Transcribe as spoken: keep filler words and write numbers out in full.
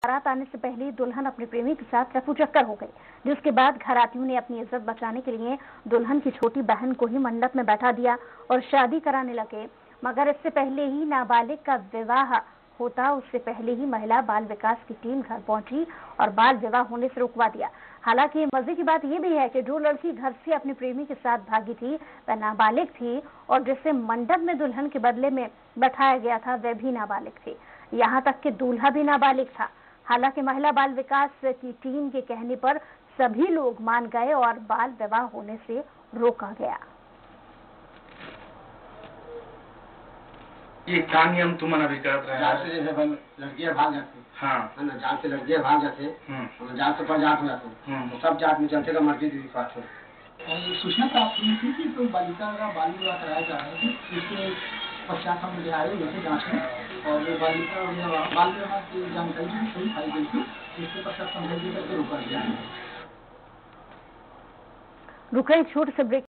बारात आने से पहले दुल्हन अपने प्रेमी के साथ रफू चक्कर हो गई, जिसके बाद घरातियों ने अपनी इज्जत बचाने के लिए दुल्हन की छोटी बहन को ही मंडप में बैठा दिया और शादी कराने लगे। मगर इससे पहले ही नाबालिग का विवाह होता उससे पहले ही महिला बाल विकास की टीम घर पहुंची और बाल विवाह होने से रुकवा दिया। हालांकि मजे की बात यह भी है कि जो लड़की घर से अपने प्रेमी के साथ भागी थी वह नाबालिग थी और जिसे मंडप में दुल्हन के बदले में बैठाया गया था वह भी नाबालिग थी। यहाँ तक कि दूल्हा भी नाबालिग था। हालांकि महिला बाल विकास की टीम के कहने पर सभी लोग मान गए और बाल विवाह होने से रोका गया। ये क्या नियम तुम अभी कर रहे जात से जैसे लड़कियां भाग जाती हाँ है ना, जात से लड़कियां भाग जाते हैं, जात से पर जात हो जाते हैं, तो सब जात में चलते का मर्जी की बात है। सूचना प्राप्त हुई थी कि कोई बालिका का बाल विवाह कराया जा रहा है, इसके पश्चात हम ले आए जैसे जांच में और वो बालिका बाल विवाह की जानकारी भी सही पाई गई थी, इसके पश्चात समझाइए करके रोका गया है। रुक रहे छोटे से ब्रेक